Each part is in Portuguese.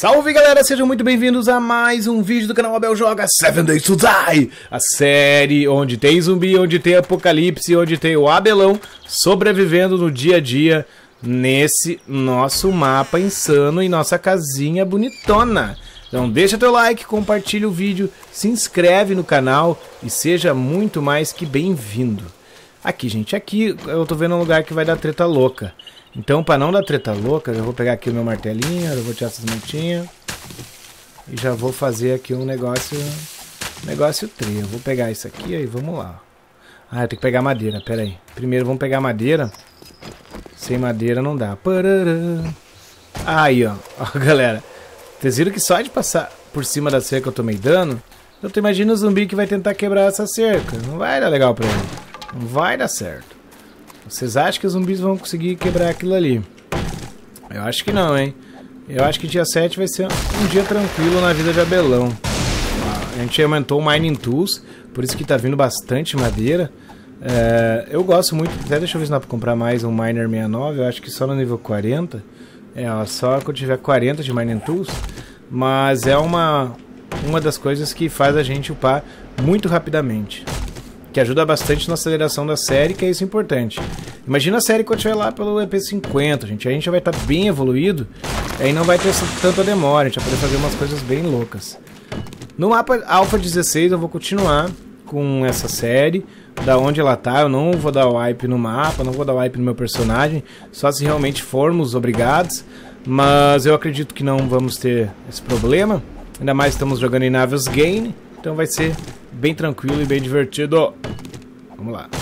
Salve galera, sejam muito bem-vindos a mais um vídeo do canal Abel Joga 7 Days to Die, a série onde tem zumbi, onde tem apocalipse, onde tem o Abelão sobrevivendo no dia a dia nesse nosso mapa insano e nossa casinha bonitona. Então deixa teu like, compartilha o vídeo, se inscreve no canal e seja muito mais que bem-vindo. Aqui, gente, aqui eu tô vendo um lugar que vai dar treta louca. Então, para não dar treta louca, eu vou pegar aqui o meu martelinho, eu vou tirar essas montinhas e já vou fazer aqui um negócio trio. Eu vou pegar isso aqui e vamos lá. Ah, eu tenho que pegar madeira, pera aí. Primeiro vamos pegar madeira. Sem madeira não dá. Parará. Aí, ó, galera. Vocês viram que só de passar por cima da cerca eu tomei dano? Então tu imagina o zumbi que vai tentar quebrar essa cerca. Não vai dar legal pra ele. Não vai dar certo. Vocês acham que os zumbis vão conseguir quebrar aquilo ali? Eu acho que não, hein? Eu acho que dia 7 vai ser um dia tranquilo na vida de Abelão. A gente aumentou o Mining Tools, por isso que tá vindo bastante madeira. Eu gosto muito, até deixa eu ver se dá pra comprar mais um Miner 69, eu acho que só no nível 40. Só quando tiver 40 de Mining Tools. Mas é uma das coisas que faz a gente upar muito rapidamente. Que ajuda bastante na aceleração da série, que é isso importante. Imagina a série quando estiver lá pelo EP50, gente. A gente já vai estar bem evoluído, aí não vai ter tanta demora, a gente vai poder fazer umas coisas bem loucas. No mapa Alpha 16 eu vou continuar com essa série, da onde ela tá. Eu não vou dar wipe no mapa, não vou dar wipe no meu personagem, só se realmente formos obrigados. Mas eu acredito que não vamos ter esse problema. Ainda mais estamos jogando em Navios Gain, então vai ser bem tranquilo e bem divertido. Vamos lá.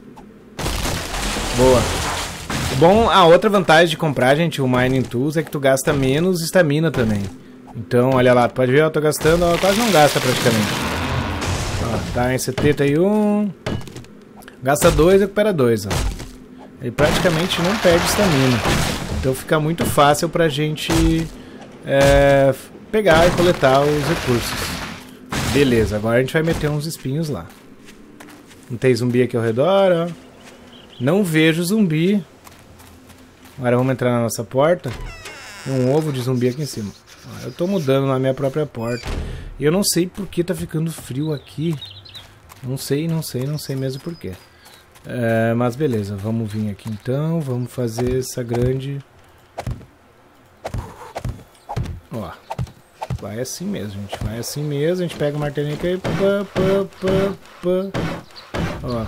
Boa. Bom, a outra vantagem de comprar, gente, o Mining Tools é que tu gasta menos estamina também. Então, olha lá, tu pode ver, eu tô gastando, ó, quase não gasta praticamente. Ó, tá em 71. Gasta 2, recupera 2, ó. Ele praticamente não perde estamina. Então fica muito fácil pra gente pegar e coletar os recursos. Beleza, agora a gente vai meter uns espinhos lá. Não tem zumbi aqui ao redor, ó. Não vejo zumbi. Agora vamos entrar na nossa porta. Tem um ovo de zumbi aqui em cima. Ó, eu tô mudando na minha própria porta. E eu não sei por que tá ficando frio aqui. Não sei mesmo por quê. Mas beleza, vamos vir aqui então. Vamos fazer essa grande... Ó. Vai assim mesmo, gente. Vai assim mesmo. A gente pega o martelinho aqui. Ó.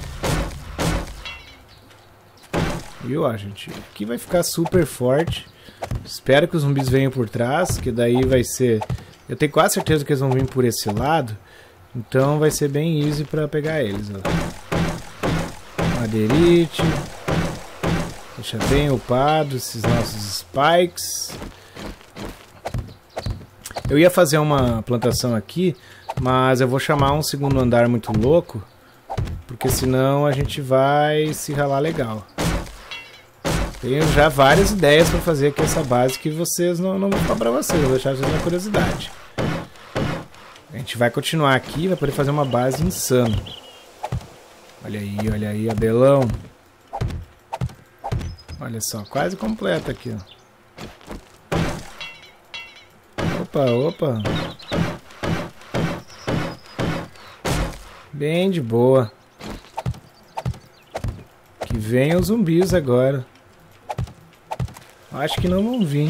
E ó, gente. Aqui vai ficar super forte. Espero que os zumbis venham por trás. Que daí vai ser... Eu tenho quase certeza que eles vão vir por esse lado. Então vai ser bem easy pra pegar eles, ó. Madeirite. Deixa bem upado esses nossos spikes. Eu ia fazer uma plantação aqui, mas eu vou chamar um segundo andar muito louco, porque senão a gente vai se ralar legal. Tenho já várias ideias para fazer aqui essa base que vocês não vou falar para vocês, vou deixar vocês na curiosidade. A gente vai continuar aqui, vai poder fazer uma base insana. Olha aí, Abelão. Olha só, quase completa aqui, ó. Opa. Bem de boa. Que venham os zumbis agora. Acho que não vão vir.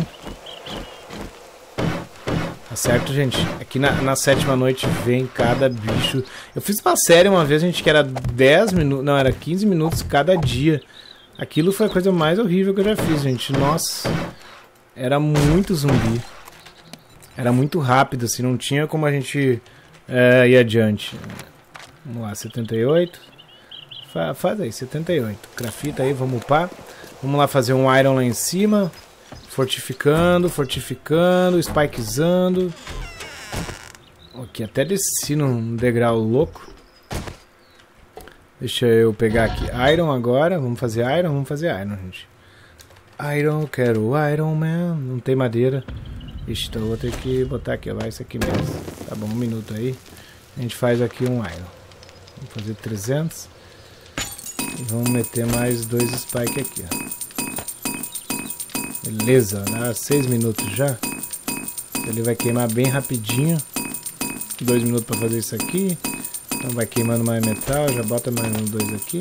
Tá certo, gente? Aqui na sétima noite vem cada bicho. Eu fiz uma série uma vez, gente, que era 10 minutos... Não, era 15 minutos cada dia. Aquilo foi a coisa mais horrível que eu já fiz, gente. Nossa. Era muito zumbi. Era muito rápido, assim, não tinha como a gente ir adiante. Vamos lá, 78. Faz aí, 78. Grafita aí, vamos upar. Vamos lá fazer um iron lá em cima. Fortificando, spikezando. Aqui, até desci num degrau louco. Deixa eu pegar aqui iron agora. Vamos fazer iron, gente. Iron, quero Iron Man. Não tem madeira. Ixi, então eu vou ter que botar aqui, ó, isso aqui mesmo. Tá bom, um minuto aí. A gente faz aqui um iron. Vamos fazer 300. E vamos meter mais 2 spike aqui, ó. Beleza, dá 6 minutos já. Ele vai queimar bem rapidinho. 2 minutos para fazer isso aqui. Então vai queimando mais metal. Já bota mais um 2 aqui.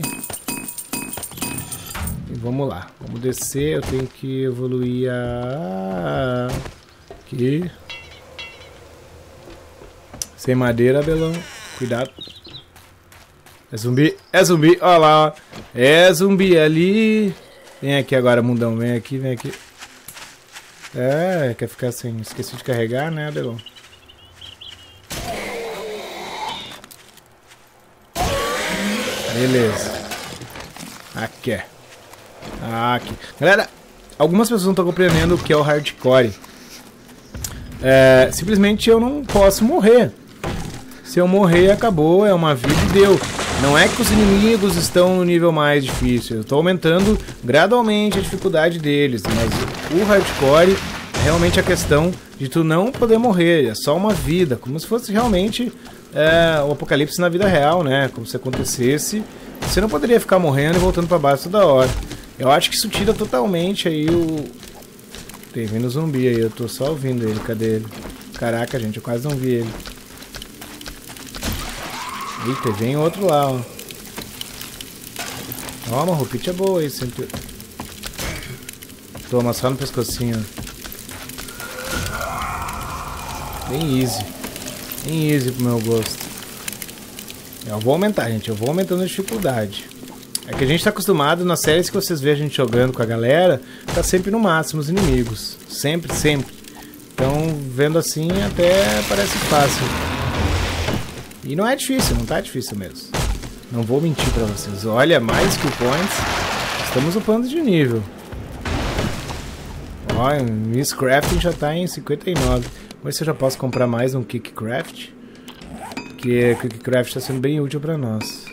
E vamos lá. Vamos descer. Eu tenho que evoluir aqui. Sem madeira, Abelão. Cuidado. É zumbi. É zumbi. Olha lá. Ó. É zumbi ali. Vem aqui agora, mundão. Vem aqui, vem aqui. É, quer ficar sem... Esqueci de carregar, né, Abelão? Beleza. Aqui. Aqui. Galera, algumas pessoas não estão compreendendo o que é o hardcore. Simplesmente eu não posso morrer. Se eu morrer, acabou. É uma vida e deu. Não é que os inimigos estão no nível mais difícil. Eu estou aumentando gradualmente a dificuldade deles. Mas o hardcore é realmente a questão de tu não poder morrer. É só uma vida. Como se fosse realmente o apocalipse na vida real, né? Como se acontecesse. Você não poderia ficar morrendo e voltando para baixo toda hora. Eu acho que isso tira totalmente aí o... Tem vindo zumbi aí. Eu tô só ouvindo ele. Cadê ele? Caraca, gente. Eu quase não vi ele. Eita, vem outro lá, ó. Ó, uma roupinha boa aí, sempre. Toma, só no pescocinho. Bem easy. Bem easy pro meu gosto. Eu vou aumentar, gente. Eu vou aumentando a dificuldade. É que a gente tá acostumado nas séries que vocês veem a gente jogando com a galera, tá sempre no máximo os inimigos. Sempre, sempre. Então, vendo assim, até parece fácil. E não é difícil, não tá difícil mesmo. Não vou mentir pra vocês. Olha, mais kill points. Estamos upando de nível. Ó, Miss Crafting já tá em 59. Vamos ver se eu já posso comprar mais um Kickcraft. Que Kickcraft tá sendo bem útil pra nós.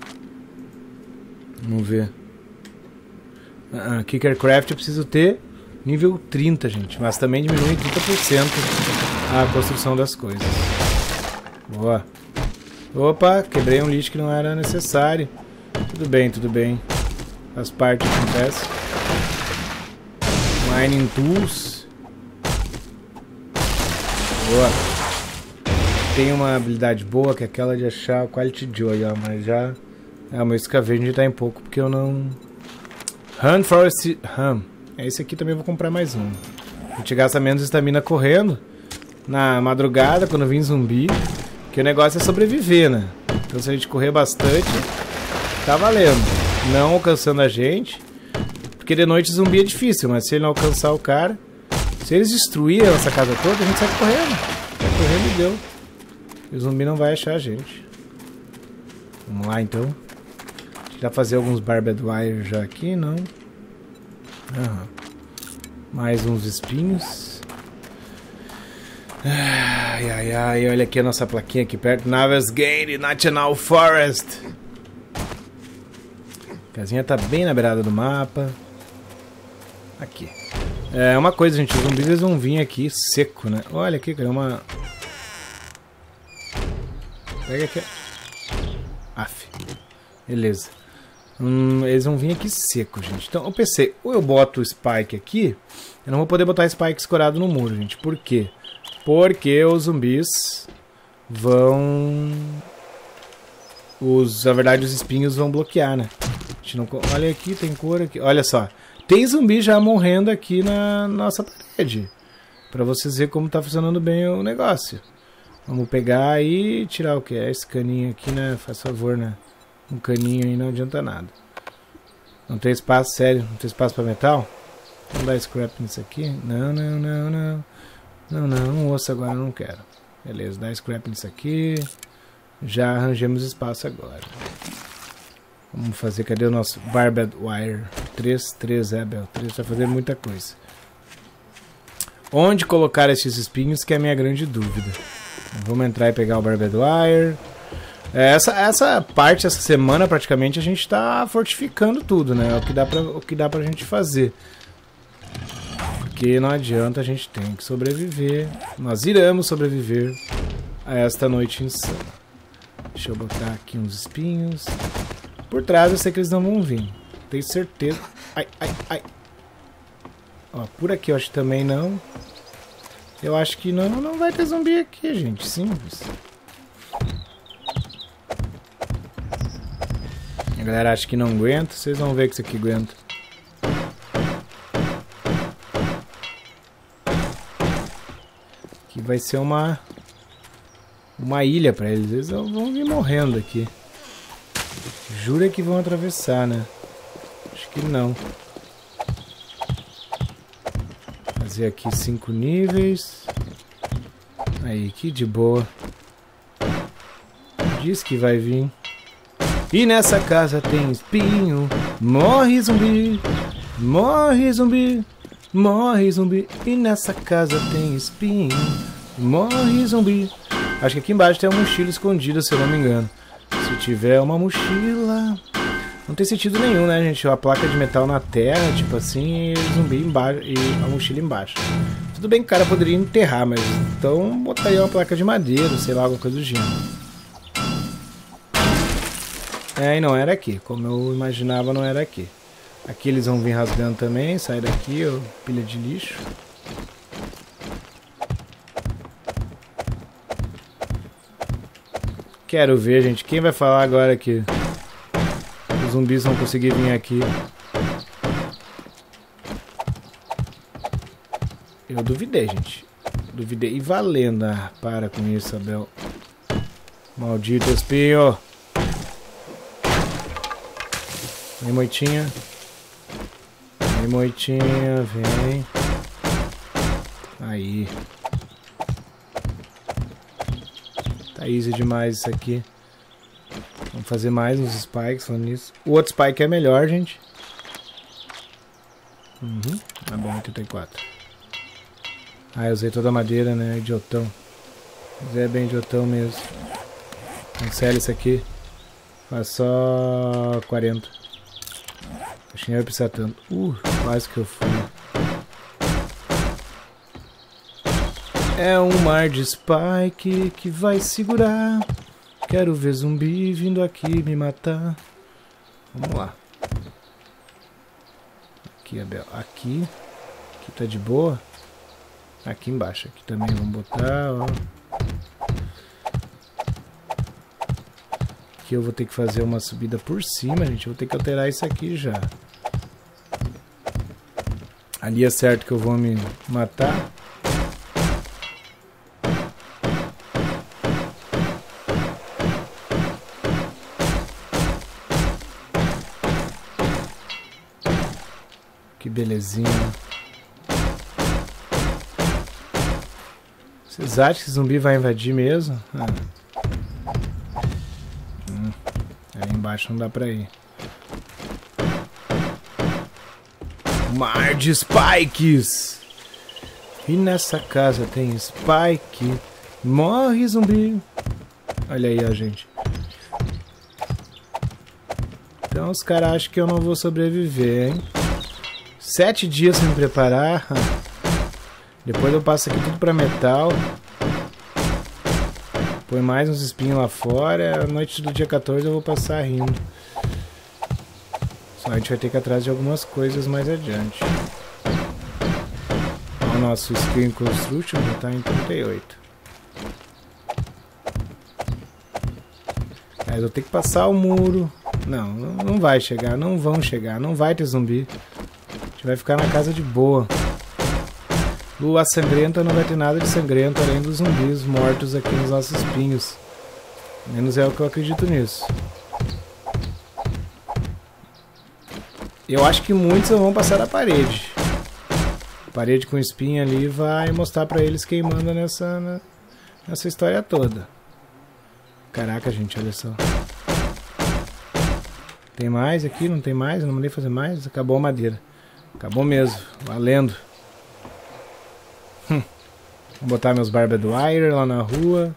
Vamos ver. Kickercraft eu preciso ter nível 30, gente. Mas também diminui 30% a construção das coisas. Boa. Opa, quebrei um lixo que não era necessário. Tudo bem, tudo bem. As partes acontecem. Mining Tools. Boa. Tem uma habilidade boa que é aquela de achar o Quality Joy, ó, mas já... o meu escavejo tá em pouco porque eu não... Run Forest Ram. Esse aqui também vou comprar mais um. A gente gasta menos estamina correndo. Na madrugada, quando vem zumbi. Que o negócio é sobreviver, né? Então se a gente correr bastante, tá valendo. Não alcançando a gente. Porque de noite zumbi é difícil, mas se ele não alcançar o cara... Se eles destruírem essa casa toda, a gente sai correndo. Sai correndo e deu. E o zumbi não vai achar a gente. Vamos lá então. Já fazer alguns barbed wire já aqui, não? Mais uns espinhos. Ai, ai, ai, olha aqui a nossa plaquinha aqui perto. Navesgate National Forest. A casinha tá bem na beirada do mapa. Aqui. É uma coisa, gente, os zumbis eles vão vir aqui seco, né? Olha aqui, caiu uma... Pega aqui. Aff. Beleza. Eles vão vir aqui seco, gente. Então eu pensei, ou eu boto o spike aqui. Eu não vou poder botar spike escorado no muro, gente. Por quê? Porque os zumbis vão... Na verdade, os espinhos vão bloquear, né? A gente não... Olha aqui, tem cor aqui. Olha só. Tem zumbi já morrendo aqui na nossa parede. Pra vocês verem como tá funcionando bem o negócio. Vamos pegar e tirar o que? Esse caninho aqui, né? Faz favor, né? Um caninho aí não adianta nada. Não tem espaço, sério? Não tem espaço pra metal? Vamos dar scrap nisso aqui? Não, não, não, não. Não, não, um osso agora eu não quero. Beleza, dá scrap nisso aqui. Já arranjamos espaço agora. Vamos fazer, cadê o nosso barbed wire? 3 vai fazer muita coisa. Onde colocar esses espinhos que é a minha grande dúvida. Vamos entrar e pegar o barbed wire. Essa parte, essa semana praticamente a gente está fortificando tudo, né? É o que dá pra gente fazer. Porque não adianta, a gente tem que sobreviver. Nós iremos sobreviver a esta noite insana. Deixa eu botar aqui uns espinhos. Por trás eu sei que eles não vão vir. Tenho certeza. Ai, ai, ai. Ó, por aqui eu acho que também não. Eu acho que não vai ter zumbi aqui, gente. Simples. A galera acha que não aguenta. Vocês vão ver que isso aqui aguenta. Aqui vai ser uma ilha pra eles. Eles vão vir morrendo aqui. Jura que vão atravessar, né? Acho que não. Fazer aqui 5 níveis. Aí, que de boa. Diz que vai vir. E nessa casa tem espinho. Morre zumbi. Morre zumbi. Morre zumbi. E nessa casa tem espinho. Morre zumbi. Acho que aqui embaixo tem uma mochila escondida, se eu não me engano. Se tiver uma mochila... Não tem sentido nenhum, né, gente? A placa de metal na terra, tipo assim, e o zumbi embaixo e a mochila embaixo. Tudo bem que o cara poderia enterrar, mas então botaria uma placa de madeira, sei lá, alguma coisa do gênero. É, e não era aqui. Como eu imaginava, não era aqui. Aqui eles vão vir rasgando também. Sai daqui, ó, pilha de lixo. Quero ver, gente. Quem vai falar agora que os zumbis vão conseguir vir aqui? Eu duvidei, gente. Duvidei. E valendo. Ah, para com isso, Abel. Maldito espinho. Vem, moitinha. Vem, moitinha. Vem. Aí. Tá easy demais isso aqui. Vamos fazer mais uns spikes falando nisso. O outro spike é melhor, gente. Tá bom, 84. Ah, eu usei toda a madeira, né? Idiotão. Mas é bem idiotão mesmo. Cancela isso aqui. Faz só 40. Acho que nem vai precisar tanto. Quase que eu fui. É um mar de spike que vai segurar. Quero ver zumbi vindo aqui me matar. Vamos lá. Aqui, Abel. Aqui. Aqui tá de boa. Aqui embaixo. Aqui também vamos botar, ó. Aqui eu vou ter que fazer uma subida por cima, gente. Eu vou ter que alterar isso aqui já. Ali é certo que eu vou me matar. Que belezinha. Vocês acham que zumbi vai invadir mesmo? Aí embaixo não dá pra ir. Mar de spikes! E nessa casa tem spike. Morre zumbi. Olha aí, ó, gente. Então os caras acham que eu não vou sobreviver, hein? 7 dias sem me preparar. Depois eu passo aqui tudo pra metal. Põe mais uns espinhos lá fora. A noite do dia 14 eu vou passar rindo. Só a gente vai ter que ir atrás de algumas coisas mais adiante. O nosso skill in construction já tá em 38. Mas eu tenho que passar o muro. Não vai chegar. Não vão chegar. Não vai ter zumbi. A gente vai ficar na casa de boa. Lua sangrenta, não vai ter nada de sangrento além dos zumbis mortos aqui nos nossos espinhos. Menos é o que eu acredito nisso. Eu acho que muitos vão passar da parede. A parede com espinho ali vai mostrar pra eles quem manda nessa história toda. Caraca, gente, olha só. Tem mais aqui? Não tem mais? Eu não mandei fazer mais? Acabou a madeira. Acabou mesmo. Valendo. Vou botar meus barbed wire lá na rua.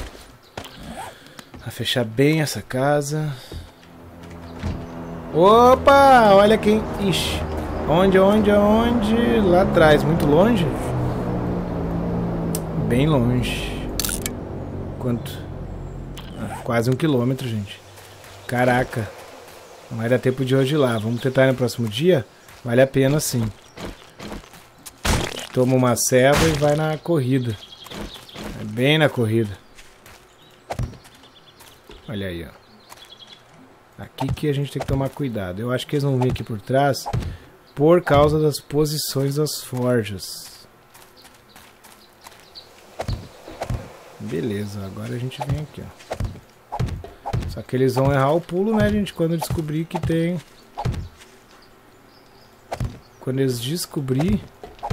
Pra fechar bem essa casa. Opa! Olha quem... Ixi. Onde? Lá atrás. Muito longe? Bem longe. Quanto? Quase 1 quilômetro, gente. Caraca. Não vai dar tempo de hoje ir lá. Vamos tentar no próximo dia? Vale a pena sim. toma uma ceva e vai na corrida. É bem na corrida. Olha aí, ó. Aqui que a gente tem que tomar cuidado. Eu acho que eles vão vir aqui por trás por causa das posições das forjas. Beleza, agora a gente vem aqui, ó. Só que eles vão errar o pulo, né, gente? Quando descobrir que tem... Quando eles descobrir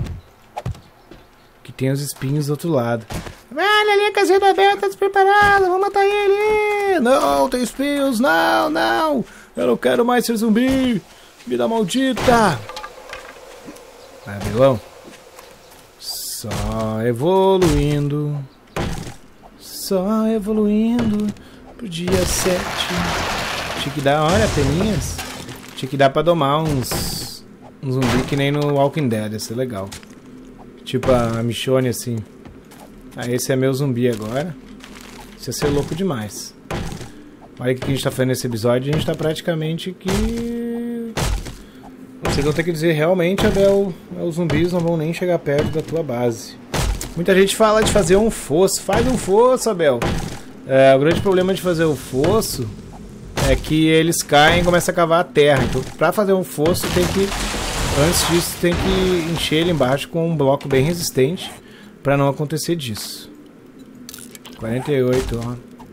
que tem os espinhos do outro lado. Olha ali, a casinha da Bela tá despreparada, vamos matar ele! Não, tem espinhos, não, não! Eu não quero mais ser zumbi! Vida maldita! Abelão. Só evoluindo. Só evoluindo pro dia 7. Tinha que dar, olha, peninhas. Tinha que dar pra domar um zumbi que nem no Walking Dead, ia ser legal. Tipo a Michonne assim. Ah, esse é meu zumbi agora. Isso ia ser louco demais. Olha o que a gente tá fazendo nesse episódio. A gente tá praticamente que... Vocês vão ter que dizer realmente, Abel, os zumbis não vão nem chegar perto da tua base. Muita gente fala de fazer um fosso. Faz um fosso, Abel. O grande problema de fazer o fosso é que eles caem e começam a cavar a terra. Então, pra fazer um fosso, tem que... Antes disso, tem que encher ele embaixo com um bloco bem resistente pra não acontecer disso. 48, ó.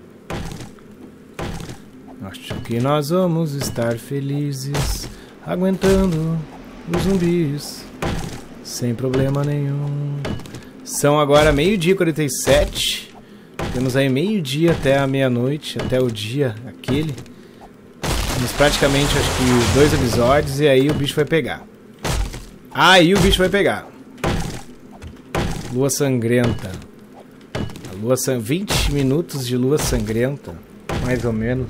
Acho que nós vamos estar felizes aguentando os zumbis sem problema nenhum. São agora meio-dia e 47. Temos aí meio-dia até a meia-noite, até o dia aquele. Temos praticamente, acho que 2 episódios e aí o bicho vai pegar. Aí o bicho vai pegar. Lua sangrenta. A lua 20 minutos de lua sangrenta, mais ou menos.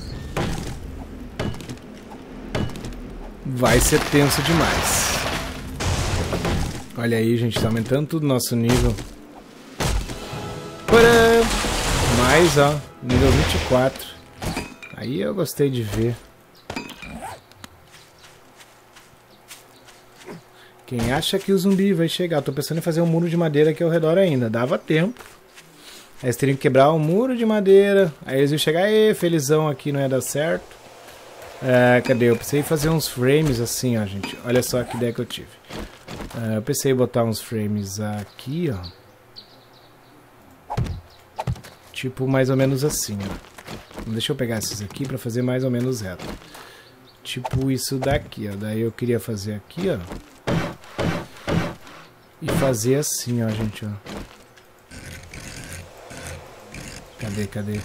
Vai ser tenso demais. Olha aí, gente, tá aumentando tudo o nosso nível. Tcharam! Mais, ó, nível 24. Aí eu gostei de ver. Quem acha que o zumbi vai chegar? Eu tô pensando em fazer um muro de madeira aqui ao redor ainda. Dava tempo. Aí eles teriam que quebrar um muro de madeira. Aí eles iam chegar, felizão, aqui não ia dar certo. Cadê? Eu pensei em fazer uns frames assim, ó, gente. Olha só que ideia que eu tive. Eu pensei em botar uns frames aqui, ó. Tipo, mais ou menos assim, ó. Deixa eu pegar esses aqui pra fazer mais ou menos reto. Tipo isso daqui, ó. Daí eu queria fazer aqui, ó. E fazer assim, ó, gente, ó. Cadê?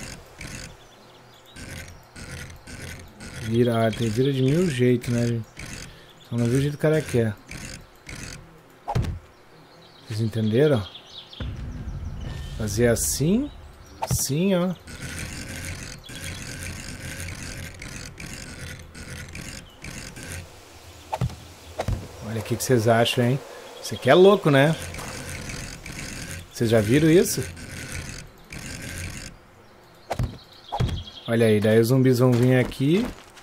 Vira, vira de 1000 jeitos, né, gente? Só não viu o jeito que o cara quer. Vocês entenderam? Fazer assim. Assim, ó. Olha o que vocês acham, hein? Isso aqui é louco, né? Vocês já viram isso? Olha aí, daí os zumbis vão vir aqui.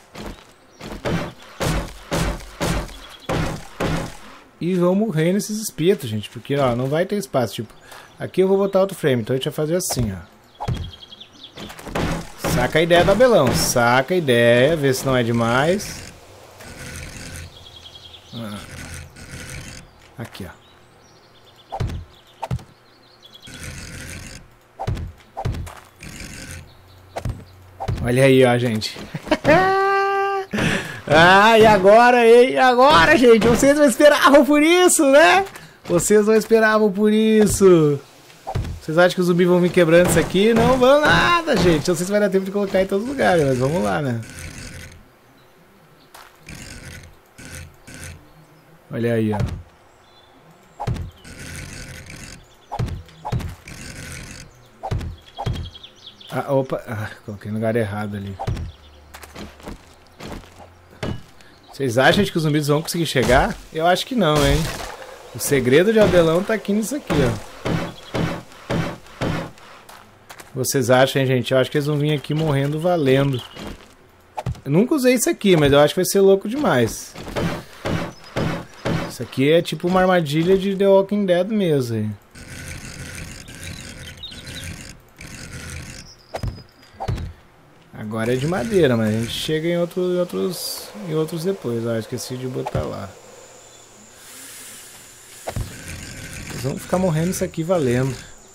E vão morrer nesses espetos, gente. Porque, ó, não vai ter espaço. Tipo, aqui eu vou botar outro frame. Então a gente vai fazer assim, ó. Saca a ideia do Abelão. Saca a ideia. Vê se não é demais. Aqui, ó. Olha aí, ó, gente. E agora, hein? E agora, gente? Vocês não esperavam por isso, né? Vocês não esperavam por isso. Vocês acham que os zumbis vão vir quebrando isso aqui? Não vão nada, gente. Não sei se vai dar tempo de colocar em todos os lugares, mas vamos lá, né? Olha aí, ó. Opa. Coloquei no lugar errado ali. Vocês acham que os zumbis vão conseguir chegar? Eu acho que não, hein? O segredo de Abelão tá aqui nisso aqui, ó. Vocês acham, hein, gente? Eu acho que eles vão vir aqui morrendo valendo. Eu nunca usei isso aqui, mas eu acho que vai ser louco demais. Isso aqui é tipo uma armadilha de The Walking Dead mesmo. Aí. Agora é de madeira, mas a gente chega em outros depois. Ah, esqueci de botar lá. Eles vão ficar morrendo isso aqui valendo.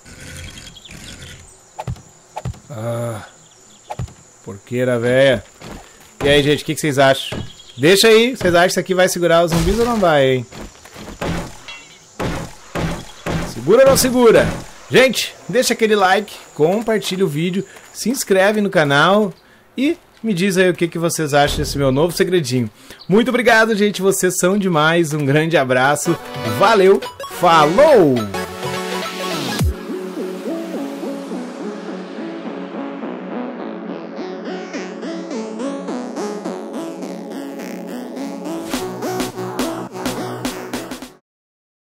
Ah, porqueira, velha. E aí, gente, o que vocês acham? Deixa aí, vocês acham que isso aqui vai segurar os zumbis ou não vai, hein? Segura ou não segura? Gente, deixa aquele like, compartilha o vídeo, se inscreve no canal e me diz aí o que vocês acham desse meu novo segredinho. Muito obrigado, gente, vocês são demais, um grande abraço, valeu, falou!